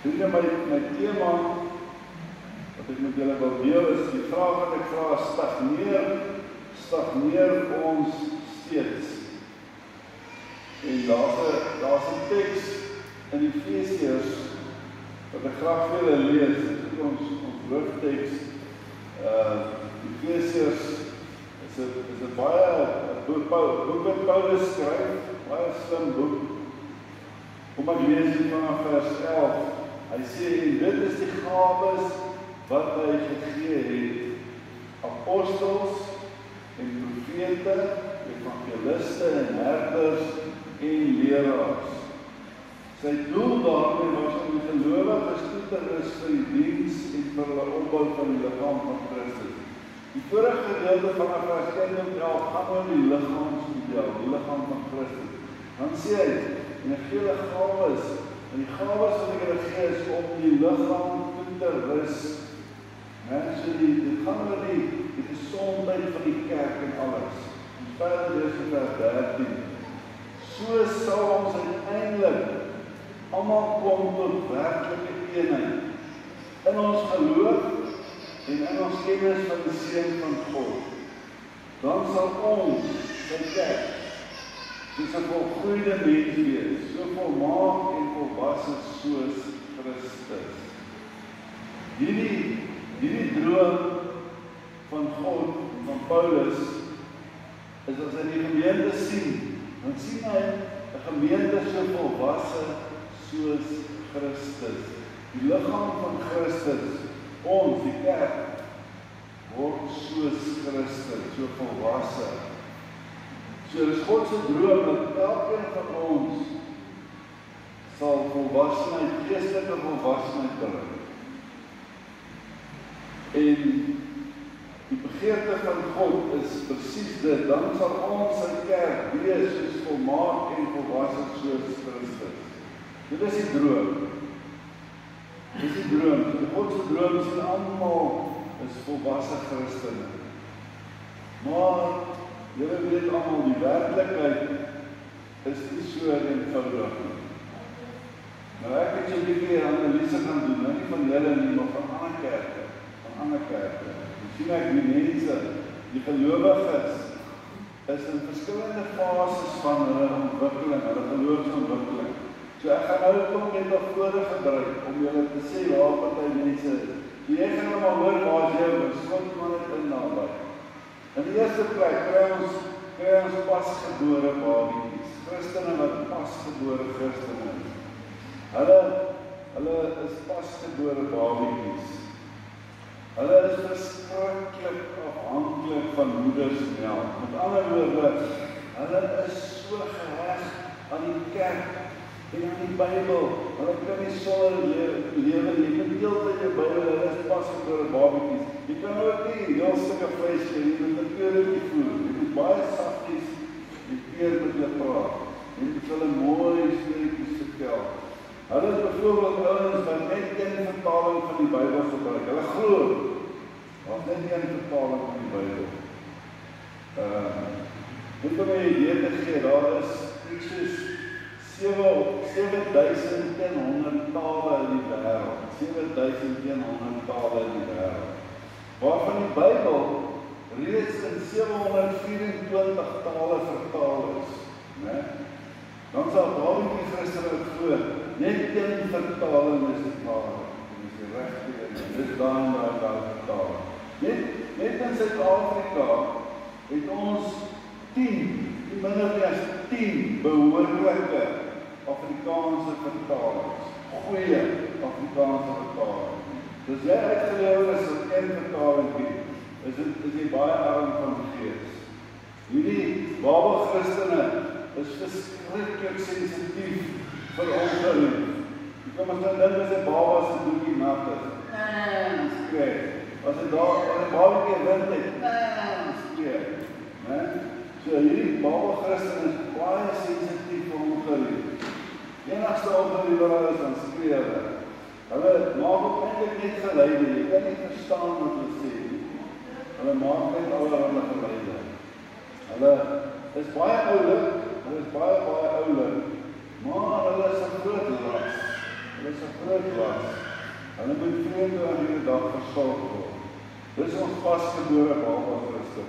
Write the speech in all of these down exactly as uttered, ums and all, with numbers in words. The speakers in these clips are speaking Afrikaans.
Vriende, my, my thema, wat ek met julle wil deel is, die vraag wat ek vra, stagneer, stagneer ons steeds. En daar's 'n daar's 'n teks in Efesiërs wat ek graag vir julle lees. Dit is ons ons hoofteks. Uh Efesiërs is 'n is 'n baie boek wat Paulus skryf, baie slim boek. Kom ek lees dit vanaf vers elf. Hy sê, en dit is die gawes wat hy gegee het, apostels en profete, evangeliste en herders en leraars. Sy doel daarmee was om die gelowiges toe te rus vir die diens en vir hulle opbou van die liggaam van Christus. Die vorige gedeelte van vers elf gaan oor die liggaamsmodel, die liggaam van Christus. Dan sê hy, en ek gee hulle gawes, en die gawes wat ek hulle gee is om die liggaam toe te rus. So die, dit gaan oor die, die gesondheid van die kerk en alles. En verder is in vers dertien. So sal ons uiteindelik almal kom tot werklike eenheid in ons geloof en in ons kennis van die Seun van God. Dan sal ons, sy kerk, soos 'n volgroeide mens wees, so volmaak en volwasse soos Christus. Hierdie, hierdie droom van God, van Paulus, is as hy die gemeente sien, dan sien hy 'n gemeente so volwasse soos Christus. Die liggaam van Christus, ons, die kerk, word soos Christus, so volwasse. So dis God se droom dat elkeen van ons sal volwassenheid, geestelike volwassenheid bereik. En die begeerte van God is presies dit, dan sal ons sy kerk wees soos volmaak en volwasse soos Christus. Dit is die droom. Dit is die droom. Die God se droom is dat almal is volwasse Christene. Maar julle weet almal, die werklikheid is nie so eenvoudig nie. Nou ek het so 'n bietjie analise gaan doen, nou nie van julle nie, maar van ander kerke, van ander kerke. En sien ek die mense, die gelowiges, is in verskillende fases van hulle ontwikkeling, hulle geloofsontwikkeling. So ek gaan nou kom net nog woorde gebruik, om julle te sê waar party mense is. So jy gaan nou maar hoor waar jy is, skot maar net in naby. In die eerste plek kry ons, kry ons pasgebore babietjies, Christene wat pasgebore Christene is. Hulle, hulle is pasgebore babietjies. Hulle is verskriklik afhanklik van moedersmelk. Met ander woorde, hulle is so geheg aan die kerk en aan die Bybel. Hulle kan nie sonder lewe nie. Jy moet deeltyd jou Bybel, hulle is pasgebore babietjies. Jy kan ook nie heel stukke vleis gee, jy moet natuurlijk nie voer. Jy moet baie sagties en keer met hulle praat. Jy moet hulle mooi stories vertel. Hulle is byvoorbeeld ouens wat net een vertaling van die Bybel gebruik. Hulle glo, maar net een vertaling van die Bybel. Uh, Net om my idee te gee, daar is iets soos sewe duisend een honderd tale in die wêreld. sewe duisend een honderd tale in die wêreld. Waarvan die Bybel reeds in sewe vyf-en-twintig tale vertaal is. Ne? Dan sal daarom die Christen het glo, net een vertaling is die tale. Dit is die regte een, dit is daar en daar daar vertaal. Net, net in Suid-Afrika het ons tien, die minder as tien behoorlike Afrikaanse vertalings. Goeie Afrikaanse vertalings. Dus jy uitgelewer is op een vertaling gee, is, het, is jy baie arm van die gees. Hierdie Babel-Christene is verskriklik sensitief vir ongelief. Jy kan ons nou dink as die baba se doekie nat is. Nee, skree. As hy daar, as die babiekie wind het, nee, skree. Nee? So hierdie Babel-Christene is baie sensitief vir ongelief. Enigste ongelief wat hulle is, dan skree hulle. Hulle maak ook eintlik net geluide, jy kan nie verstaan wat hulle sê. Hulle maak net allerhande geluide. Hulle is baie oulik, hulle is baie baie oulik, maar hulle is 'n groot las. Dit is 'n groot las. Hulle moet vyf-en-twintig uur 'n dag versorg word. Dis ons pasgebore baba Christus.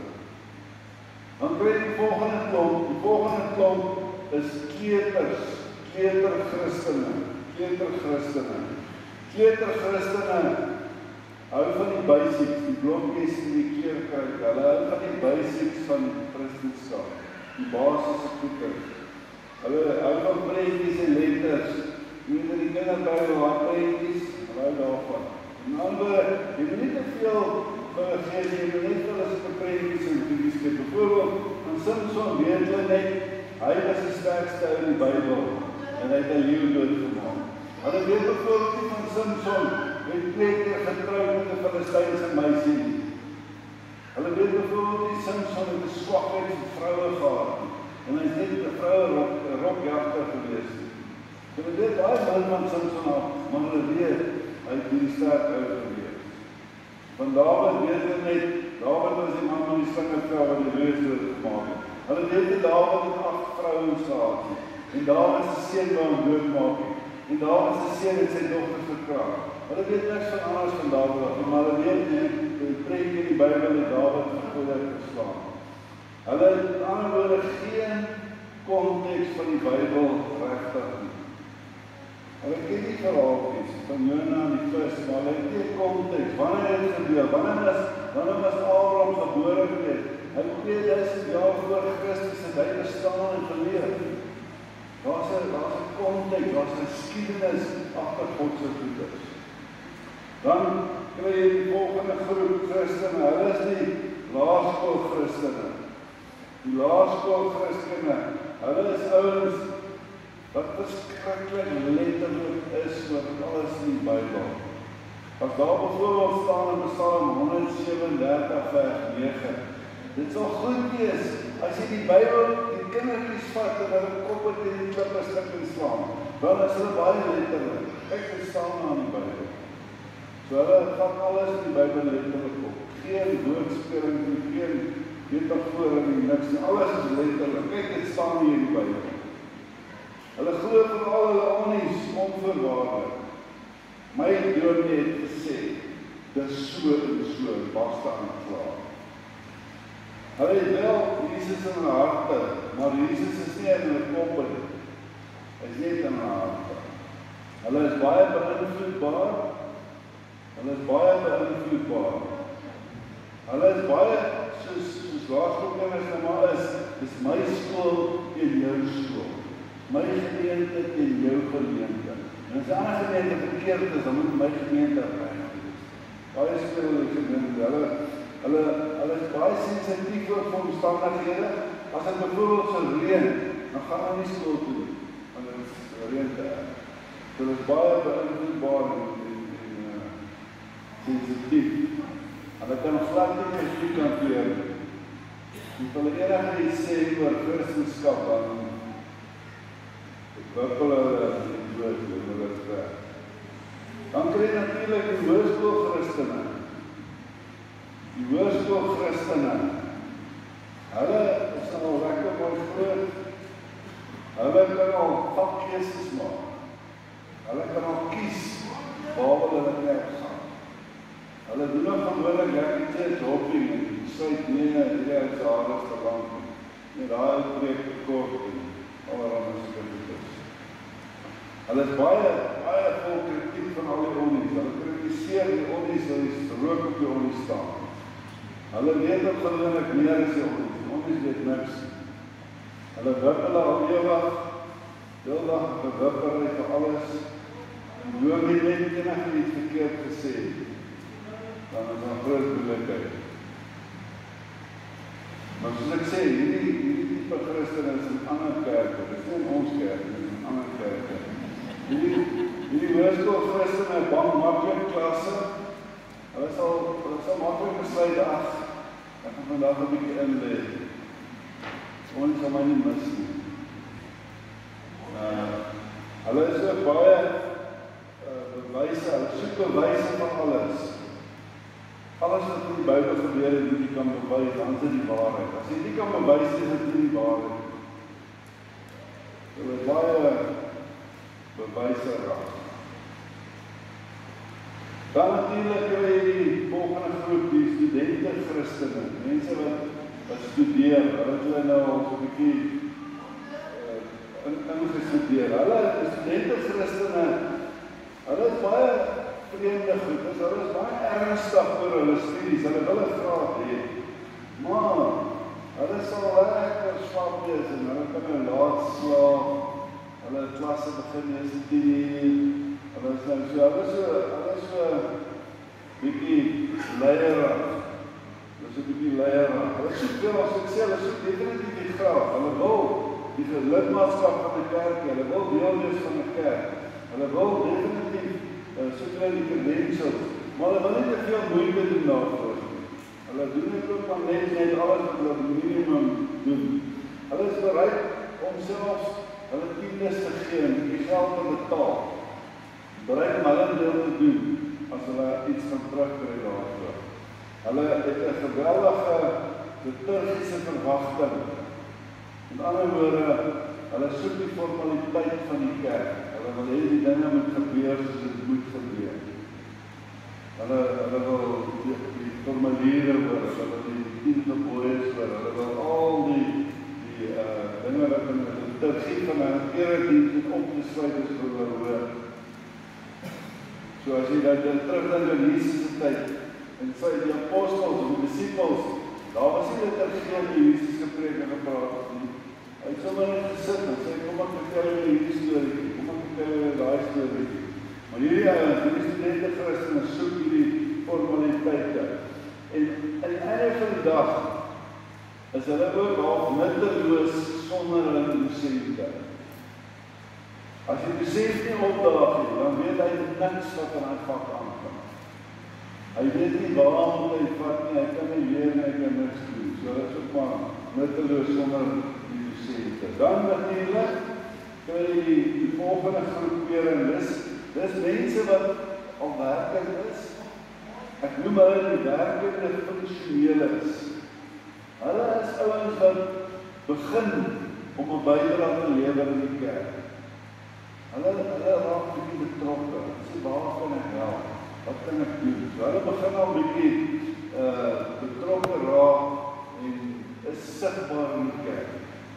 Dan kry jy die volgende klomp, die volgende klomp is kleuters, kleuter Christene, kleuter Christene. Kleuter Christene hou van die basics, die blokkies en die kleurkruik, hulle hou van die basics van Christendom, die basiese goeders. Hulle hou van prentjies en letters, jy weet die kinderbybel wat prentjies, hulle hou daarvan. En ander, jy moet nie te veel vir hulle gee, jy moet net vir hulle soke prentjies en goedies gee. Bijvoorbeeld, aan Samson weet hulle net, hy was die sterkste in die Bybel, en hy het 'n leeu doodgemaak. Hulle weet bijvoorbeeld nie van Samson, het twee keer getrouwd met 'n Filistynse meisie nie. Hulle weet bijvoorbeeld nie Samson het 'n swakheid vir vroue gehad nie, en hy is net 'n vroue rok, rokjagter gewees nie. Hulle weet baie min van Samson af, maar hulle weet, hy het die sterk uit gewees. Van Dawid weet hulle net, Dawid was die man van die slingervrou wat die reus doodgemaak het. Hulle weet nie Dawid het agt vrouens gehad nie, en Dawid se seun wou hom doodmaak nie, en Dawid se seun het sy dogter verkragt. Hulle weet niks van alles van Dawid af, maar hulle weet nie, die preek in die Bybel het Dawid vergoedig geslaan. Hulle het in ander woorde geen konteks van die Bybel regtig nie. Hulle ken die verhaaltjies van Jona en die vis, maar hulle het nie konteks. Wanneer het dit gebeur? Wanneer was, wanneer was Abraham gebore gewees? Hy het tweeduisend jaar voor Christus het hy bestaan en geleef. Daar's 'n daar's 'n konteks, daar's 'n geskiedenis agter God se goeders. Dan kry jy die volgende groep Christene, hulle is die laerskool Christene. Die laerskool Christene, hulle is ouens wat verskriklik letterlik is oor alles in die Bybel. As daar bijvoorbeeld staan in Psalm honderdsewendertig vers negen, dit sal goed wees, as jy die Bybel, die kindertjies vat en hulle koppe teen die klippe stik en slaan, dan is hulle baie letterlik. Kyk, dit staan aan die Bybel. So hulle vat alles in die Bybel letterlik op. Geen woordspering, geen metafoor en niks nie. Alles is letterlik. Kyk, dit staan hier in die Bybel. Hulle glo vir al hulle onnies onvoorwaardelik. My dominee het gesê, dis so en so, basta en klaar. Hulle het wel Jesus in hulle harte, maar Jesus is nie in hulle koppe nie. Hy is net in hulle harte. Hulle is baie beïnvloedbaar. Hulle is baie beïnvloedbaar. Hulle is baie, soos, soos laerskoolkinders nou maar is, dis my skool en jou skool. My gemeente en jou gemeente. En as die ander gemeente verkeerd is, dan moet my gemeente reg wees. Baie skool en gemeente, hulle, hulle, hulle is baie sensitief vir omstandighede. As dit byvoorbeeld sal reën, dan gaan hulle nie skool toe, want dit is reën te erg. So hulle is baie beïnvloedbaar en, en, en uh, sensitief. Hulle kan glad nie muziek hanteer. En hulle enige iets sê oor Christenskap, dan wippel hulle in dood en hulle is weg. Dan kry jy natuurlijk die hoërskoolchristene. Die hoërskoolchristene, hulle is al lekker mooi groot. Hulle kan al vakkeestes maak. Hulle kan al kies waar hulle kerk gaan. Hulle doen nog gewoonlik lekker church hopping en die sluit nie en die is aardig te lang. En daar is preek tekort en allerhande skriftes. Hulle is baie, baie vol kritiek van al die onnies. Hulle kritiseer die onnies, hulle is rook op die onnies staan. Hulle weet ook gewoonlik meer as die onnies. Die onnies weet niks. Hulle wippel al ewig, deeldag bewippel hy vir alles. En hoor nie net enige iets verkeerd gesê, dan is daar groot moeilikheid. Maar soos ek sê, hierdie, hierdie type Christen is in ander kerke, dit is nie in ons kerk, dit is in ander kerke. Hierdie, hierdie hoërskoolchristene het bang makkelijk klasse, hulle sal, hulle sal makkelijk besluit, ag, ek gaan vandag een bietjie inleid. Ons sal my nie mis nie. Uh, hulle is ook baie uh, bewyse, hulle soek bewyse van alles. Alles wat in die Bybel gebeur het, moet jy kan bewys, dan is dit die waarheid. As jy nie kan bewys, is dit nie die waarheid. Hulle is baie bewyse raak. Dan natuurlijk kry jy die volgende groep, die studente Christene, mense wat, wat studeer, hulle het hulle nou al so 'n bietjie uh, in, ingestudeer. Hulle studente Christene, hulle is baie vreemde goed, dus hulle is baie ernstig oor hulle studies, hulle wil 'n graad hê. Maar hulle sal lekker swak wees en hulle kan nou laat slaap, hulle klasse begin eers tien uur, hulle is nou so, hulle is so, hulle is so bietjie leierig, hulle is so bietjie leierig, hulle is so veel as ek sê, hulle is so definitief die graad, hulle wil die lidmaatskap van die kerk, hulle wil deel wees van die kerk, hulle wil definitief uh, so kry die credentials, maar hulle wil nie te veel moeite doen daarvoor. Hulle doen dit ook van net net alles wat hulle minimum doen. Hulle is bereid om selfs hulle tiendes te gee en die geld te betaal. Bereid om hulle deel te doen as hulle iets gaan terugkry daarvoor. Hulle het 'n geweldige liturgiese verwagting. Met ander woorde, hulle soek die formaliteit van die kerk. Hulle wil hê die dinge moet gebeur soos dit moet gebeur. Hulle hulle wil die, die formuliere hoor, hulle wil die tien gebooies hoor, hulle wil al die die uh, dinge wat in die liturgie van 'n erediens opgesluit is vir hulle hoor. So as jy dan terugdink aan Jesus se tyd en sy die apostels en die disippels, daar was nie liturgie wat Jesus gepreek en gepraat het nie. Hy het sommer net gesit en sê kom ek vertel julle hierdie storie, kom ek vertel julle daai storie. Maar hierdie ouens, hierdie studente Christene soek hierdie formaliteite. En aan die einde van die dag is hulle ook half nutteloos sonder hulle dosente. As die dosent nie opdaag nie, dan weet hy niks wat in hy vak aangaan. Hy weet nie waar moet hy vat nie, hy kan nie leer nie, hy kan niks doen. So dit is ook maar nutteloos sonder die dosente. Dan natuurlijk kry jy die, die volgende groep weer en dis Dis mense wat al werkend is. Ek noem hulle die werkende funksioneles. Hulle is ouens wat begin om 'n bydrae te lewer in die kerk. Hulle hulle raak bietjie betrokke. Sê waar kan ek help? Wat kan ek doen? So hulle begin al bietjie uh betrokke raak en is sigbaar in die kerk.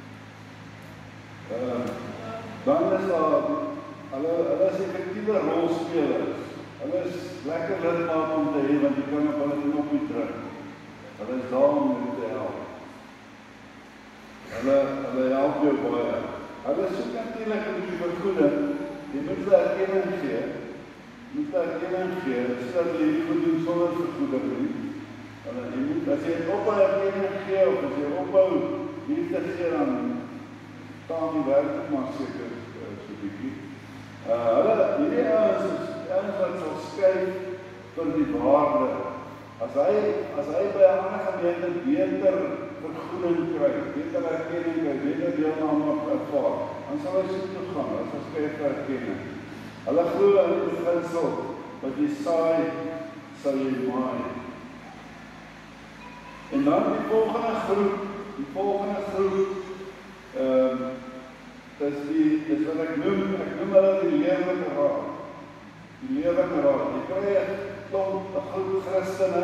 Uh dan is daar Hulle, hulle is effectieve rolspelers. Hulle is lekker lidmaat om te hê, want jy kan op hulle knoppie druk. Hulle is daar om jou te help. Hulle, hulle help jou baie. Hulle soek natuurlijk in die vergoeding. Jy moet hulle erkenning gee. Jy moet hulle erkenning gee. Sodat jy nie goed doen sonder vergoeding nie. Hulle, jy moet, as jy ophou erkenning gee, of as jy ophou liefde gee, dan staan die werk maar seker so bietjie. Uh, hulle, hierdie ouens is ouens wat sal skryf vir die waarde. As hy, as hy by 'n ander gemeente beter vergoeding kry, beter erkenning kry, beter deelname ervaar, dan sal hy so toe gaan, as hy skryf vir erkenning. Hulle glo in die beginsel, wat jy saai, sal jy maai. En dan die volgende groep, die volgende groep, um, Dis die, dis wat ek noem, ek noem hulle die lewende raad. Die lewende raad. Jy kry 'n klomp, 'n groep Christene.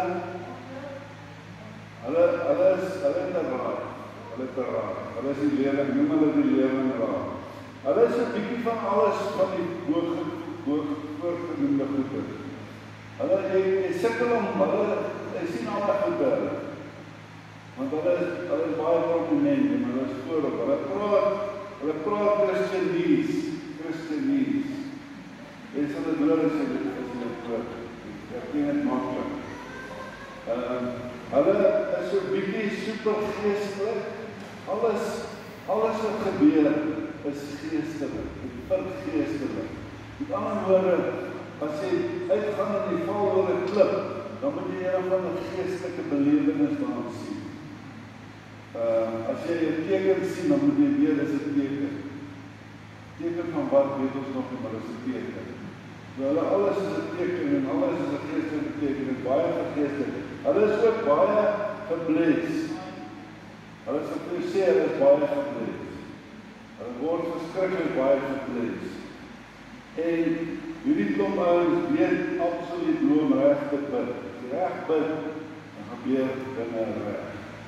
Hulle, hulle is, hulle het 'n raad. Hulle het 'n raad. Hulle is die lewende, ek noem hulle die lewende raad. Hulle is 'n bietjie van alles van die voorgenoemde groepe. Hulle, jy, jy sukkel om, hulle, jy sien alle groepe. Want hulle is, hulle is baie prominent, en hulle is voorop. Hulle praat, Hulle praat Christianese, Christianese. En so dit hoor as jy dit is dit praat. Ek ken dit maklik. Um, hulle is so bietjie super geestelik. Alles, alles wat gebeur is geestelik, vergeestelik. Met ander woorde, as jy uitgaan in die val oor 'n klip, dan moet jy een van die geestelike belewenis daar sien. Uh, as jy 'n teken sien, dan moet jy weet dis 'n teken. Teken van wat weet ons nog nie, maar dis 'n teken. So hulle alles is 'n teken en alles is 'n geestelike teken en baie vergeestelik. Hulle is ook baie gebles. Hulle is op die see, hulle is baie gebles. Hulle word verskriklik baie gebles. En hierdie klomp ouens weet absoluut hoe om reg te bid. As jy reg bid, dan gebeur dinge reg.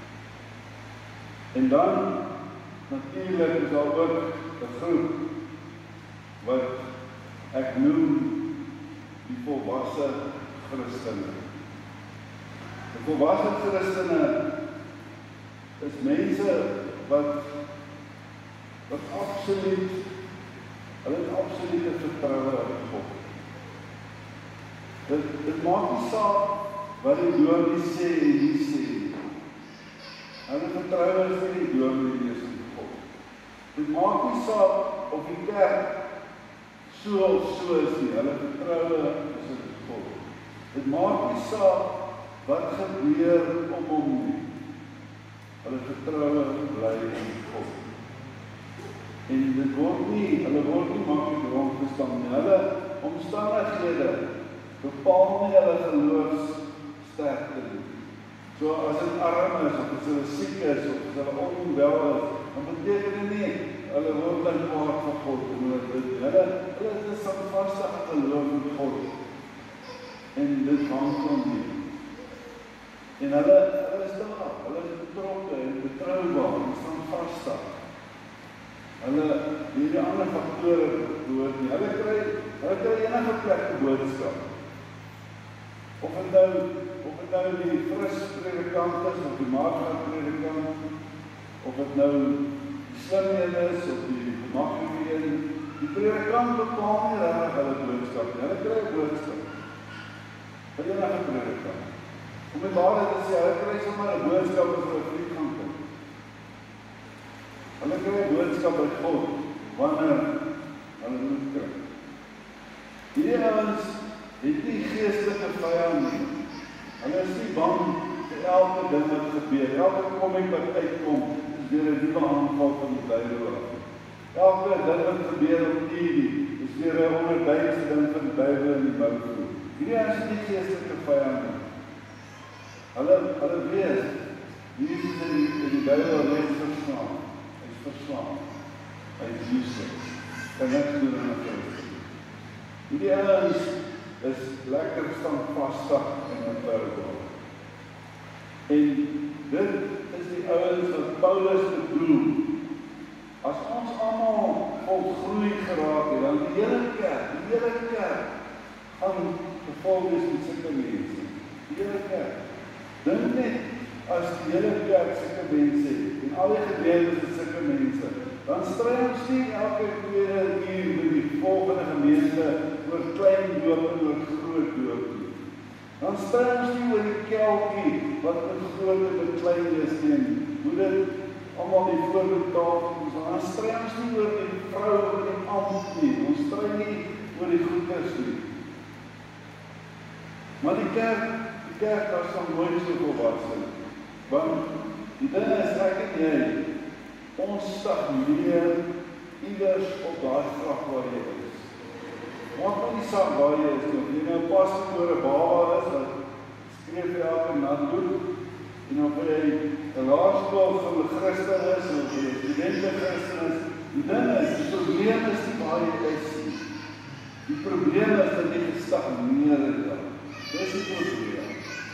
En dan, natuurlik is daar ook 'n groep wat ek noem die volwasse Christene. Die volwasse Christene is mense wat wat absoluut, hulle het absolute vertroue in God. Dit, dit maak nie saak wat die dominee sê en nie sê. Hulle vertroue is nie die dominee is in God. Dit maak nie saak of die kerk so of so is nie, hulle vertroue is in God. Dit maak nie saak wat gebeur om hom nie. Hulle vertroue bly in God. En dit word nie, hulle word nie maklik rondgestaan nie. Hulle omstandighede bepaal nie hulle geloofssterkte nie. So as dit arm is, of as hulle siek is, of as hulle onwel is, dan beteken dit nie, hulle word in kwaad van God. Hulle, hulle, hulle is 'n standvastige geloof in God. En dit hang van nie. En hulle, hulle is daar, hulle is betrokke en betroubaar en standvastig. Hulle, hierdie ander faktore behoort nie. Hulle kry, hulle kry enige plek die boodskap. Of het nou, of het nou die fris predikant is, of die maagdagh predikant, of het nou die slim een is, of die gemaklike een, die predikant bepaal nie regtig hulle boodskap nie. Hulle kry 'n boodskap. By enige predikant. Om die waarheid te sê, hulle kry sommer 'n boodskap as hulle vriend gaan kom. Hulle kry 'n boodskap uit God, wanneer hulle moet kry. Hierdie ouens het nie geestelike vyand nie. Hulle is nie bang vir elke ding wat gebeur. Elke komming wat uitkom, is deur 'n nuwe aanval van die duiwel. Elke ding wat gebeur op T V, is deur 'n onderduikse ding van die duiwel in die bouwvoer. Hierdie ouens is nie geestelike vyand nie. Hulle, hulle weet, Jesus in die, in die duiwel reeds verslaan. Hy is verslaan. Hy is Jesus. Kan niks doen aan Christus. Hierdie ouens is lekker standvastig en betroubaar. En dit is die ouens wat Paulus bedoel. As ons almal volgroei geraak het, dan die hele kerk, die hele kerk gaan gevolg is met sulke mense. Die hele kerk. Dink net as die hele kerk sulke mense het, en al die gemeentes is sulke mense, dan stry ons nie elke tweede uur met die volgende gemeente oor klein doop en oor groot doop nie. Dan stry ons nie oor die kelkie wat in groot en klein is nie, hoe dit almal die voorbetaal is. Dan stry ons nie oor die vrou en die ambt nie, ons stry nie oor die goeders nie. Maar die kerk, die kerk was dan nooit so volwasse. Want die ding is ek en jy, ons stagneer iewers op daai vlak waar jy is. Maak maar nie saak waar jy is, of jy nou pas oor 'n baba is, wat skreef jy elke nat doen, en of jy 'n laerskool van 'n Christen is, of jy 'n studente Christen is, die ding is, die probleem is nie waar jy is nie. Die probleem is dat jy gestagneer het daar. Dis die probleem.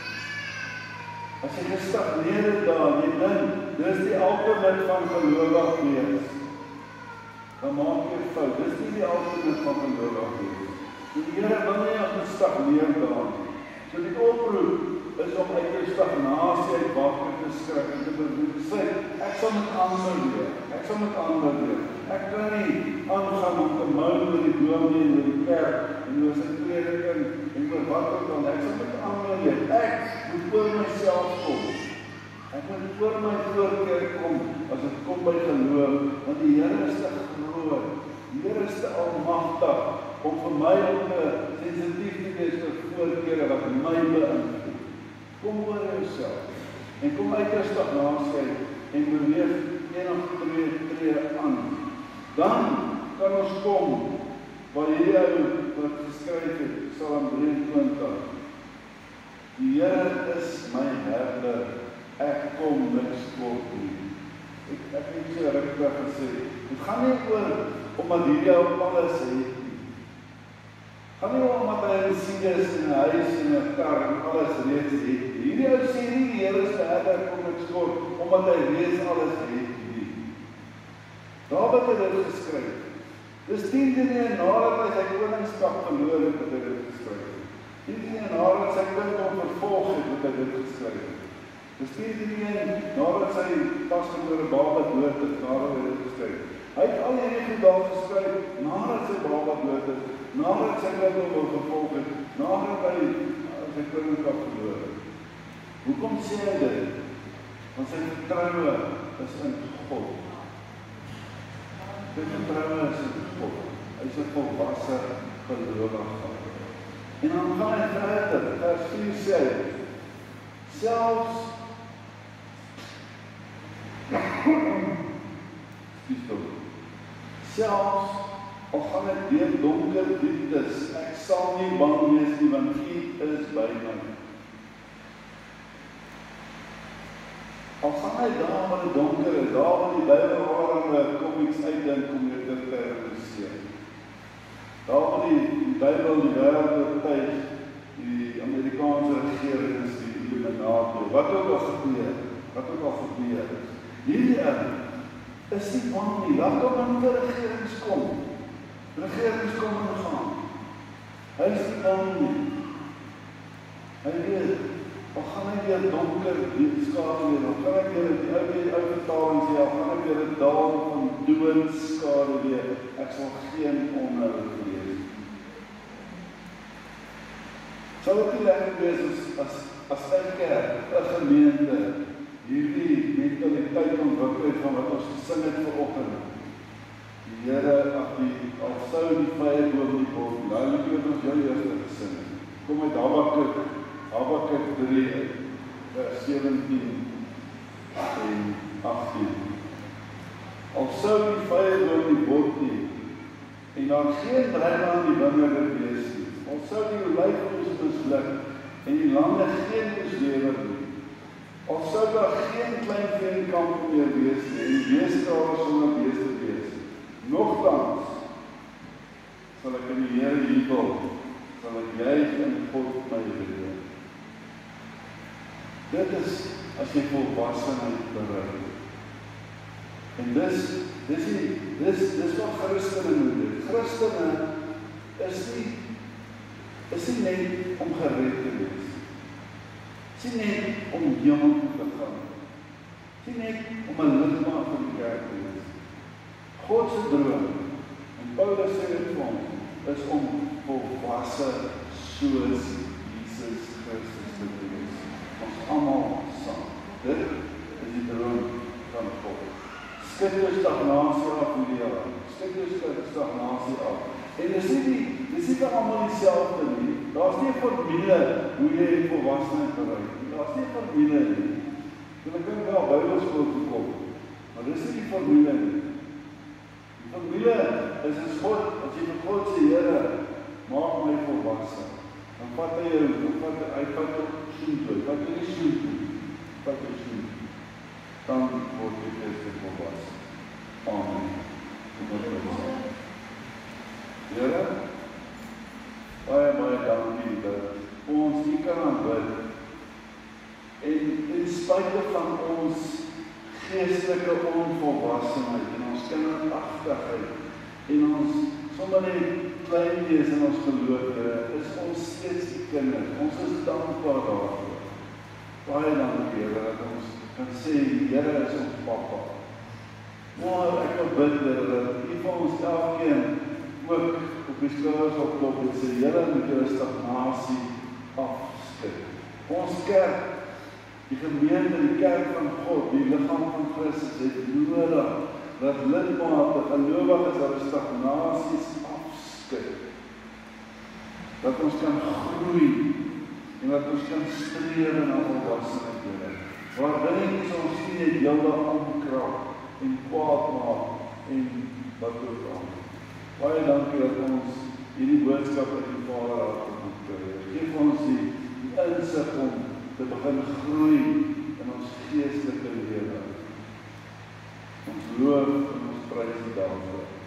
As jy gestagneer het daar, jy dink, dis die ultimate van gelowig wees. Dan maak jy fout. Dis nie die ultimate van gelowig wees. Die Here wil nie ons gestagneer daar nie. So die oproep is om uit jou stagnasie uit wakker te skrik en te sê, ek sal met ander leer. Ek sal met ander leer. Ek kan nie aangaan om te mou met die dominee en met die kerk en oor sy prediking en oor wat ook al. Ek sal met ander leer. Ek moet oor myself kom. Ek moet oor my voorkeur kom as dit kom by geloof, want die Here is te groot. Die Here is te almagtig om vir my om te sensitief te wees vir voorkeure wat my beïnvloed. Kom oor jouself en kom uit jou stagnasie en beweeg een of twee tree aan. Dan kan ons kom waar hierdie ou wat geskryf het, Psalm drieëntwintig. Die Here is my herder, ek kom niks kort nie. Ek, ek het so ruktig gesê, het gaan nie oor omdat hierdie ou alles het nie. Gaan nie omdat hy 'n Mercedes en 'n huis en 'n kar en alles reeds het. Hierdie ou sê nie die Here is herder kom ek skort omdat hy reeds alles het nie. Dawid het dit geskryf. Dis tien jaar nadat hy sy koningskap verloor het, het hy dit geskryf. tien jaar nadat sy kind hom vervolg het, het hy dit geskryf. Dis tien jaar nadat sy pasgebore baba dood het, nadat hy dit geskryf. Hy het al hierdie goed daar geskryf nadat sy baba dood het, nadat sy kind hom vervolg het, nadat hy sy koningskap verloor het. Hoekom sê hy dit? Want sy vertroue is in God. Sy vertroue is in God. Hy is 'n volwasse gelowige. En dan gaan hy verder, vers vier sê hy, selfs selfs al gaan ek deur donker dieptes, ek sal nie bang wees nie, want U is by my. Al gaan hy daar waar die donker is, daar waar die Bybel waar komiks uitdink om dit te terroriseer. Daar waar die, die Bybel die wêreld oortuig, die Amerikaanse regering is die Illuminati, wat ook al gebeur, wat ook al gebeur. Hierdie een is nie bang nie, laat hom in die regerings kom. Regerings kom en gaan. Hy is nie bang nie. Hy weet, al gaan hy weer donker die skade weer, al gaan hy weer die oude die oude vertaling sê, al gaan hy weer die daal van dood skade weer, ek sal geen onheil wees. Sal dit nie lekker wees as, as, as sy kerk, 'n gemeente, hierdie mentaliteit ontwikkel het van wat ons gesing het vanoggend. Die Here, ag die, al sou die vyand boom nie bos, nou moet jy ons jou eerste gesing het. Kom uit Habakuk, Habakuk drie, vers sewentien en agttien. Al sou die vyand boom nie bos nie, en daar geen brein aan die wingerde wees nie, al sou die olyfoes misluk, en die lande geen oes lewer nie, al sou daar geen klein veenkamp meer wees nie, en die beestdraers sonder beeste wees. Nogtans sal ek in die Here jubel, sal ek juig in God my Heer. Dit is as jy volwassenheid bereik. En dis, dis die, dis, dis wat Christene moet doen. Christene is nie, is nie net om gered te wees. Is nie net om hemel te gaan. Is nie net om 'n lidmaat van die kerk te wees. God se droom, en Paulus sê dit vir ons, is om volwasse soos Jesus Christus te wees. Ons almal saam. Dit is die droom van God. Skit jou stagnasie af, Julia. Skit jou stagnasie af. En dis nie die, dis nie almal dieselfde nie. Daar's nie 'n formule hoe jy volwassenheid bereik nie. Daar's nie 'n formule nie. Jy kan wel Bybelskool toe kom, maar dis nie die formule nie. Die formule is as God, as jy vir God sê, Here, maak my volwasse. Dan vat hy jou, dan vat hy, hy vat jou soen toe, vat jy nie soen toe, vat jy soen toe. Dan word jy eerst volwasse. Amen. Here, baie, baie dankie dat ons nie kan aanbid. En in spite van ons geestelike onvolwassenheid en ons kinderagtigheid en ons sommer net klein wees in ons geloof, is ons steeds die kinders. Ons is dankbaar daarvoor. Baie dankie, Here, dat ons kan sê, die Here is ons Papa. Maar ek wil bid, Here, dat U vir ons elkeen ook op die skouers opklop en sê, Here, moet jou stagnasie afskik. Ons kerk, die gemeente, die kerk van God, die liggaam van Christus, het nodig dat lidmate, gelowiges, dat stagnasies afskik. Dat ons kan groei en dat ons kan streef in ons volwassenheid. Waar dingetjies ons nie net heeldag aankrap en kwaad maak en wat ook al. Baie dankie dat ons hierdie boodskap uit die Vader af moet kry. Geef ons die insig om te begin groei in ons geestelike lewe. Ons loof en ons prys U daarvoor.